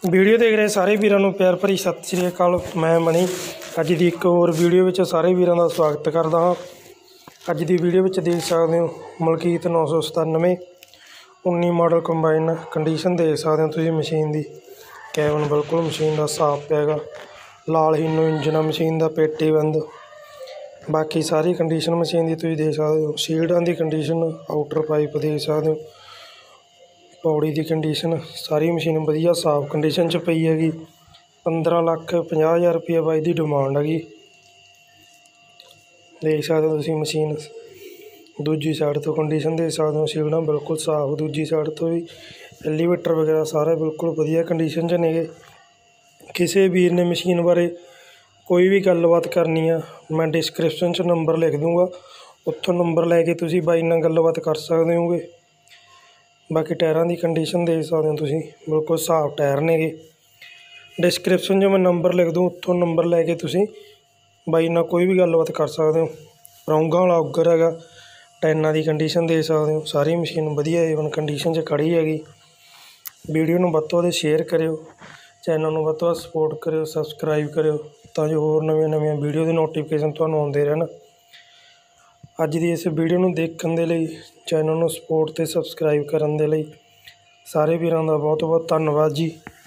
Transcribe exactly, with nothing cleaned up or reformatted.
Video देख रहे सारे वीरों को प्यार भरी सत श्री अकाल। मैं मनी अज की एक होर वीडियो में सारे वीरों का स्वागत करता हाँ। अज की वीडियो में देख सकते हो मलकीत नौ सौ सतानवे उन्नी मॉडल कंबाइन कंडीशन देख सकते हो तुम मशीन की। कैबिन बिल्कुल मशीन का साफ पैगा, लाल हीनो इंजन मशीन का पेटी बंद, बाकी सारी कंडीशन मशीन की तुम देख सकते हो। सील्डां की कंडीशन, आउटर पाइप देख सकते हो, पौड़ी की कंडीशन, सारी मशीन वधिया साफ कंडीशन च पई हैगी। पंद्रह लख पचास हज़ार रुपया बाई की डिमांड हैगी। देख सकते हो तुम मशीन दूजी साइड तो कंडीशन देख सकते हो, सील्डां बिल्कुल साफ, दूजी साइड तो भी एलीवेटर वगैरह सारे बिल्कुल वधिया कंडीशन च नेगे। किसी वीर ने मशीन बारे कोई भी गलबात करनी है मैं डिस्क्रिप्शन च नंबर लिख दूँगा, उत्थों नंबर लैके तुसीं बाई नाल गलबात कर सकते होगे। बाकी टायरां की कंडीशन देख सकते हो तुसीं बिल्कुल साफ टायर नेगे। डिस्क्रिप्शन जो मैं नंबर लिख दूँ उत्थों नंबर लैके तुसीं बाई नाल कोई भी गलबात कर सकते हो। रौंगा वाला उगर हैगा, टाइनां की कंडीशन देख सकते हो, सारी मशीन वधिया एवन कंडीशन च खड़ी हैगी। वीडियो नूं वध तों वध शेयर करियो, चैनल नूं वध तों वध सपोर्ट करियो, सबसक्राइब करियो तां जो होर नवीं नवीं वीडियो की नोटिफिकेशन तुहानूं आउंदे रहन। अज की इस वीडियो नूं देखण दे लई, चैनल नूं सपोर्ट ते सबसक्राइब करन दे लई सारे वीरां दा बहुत बहुत धन्नवाद जी।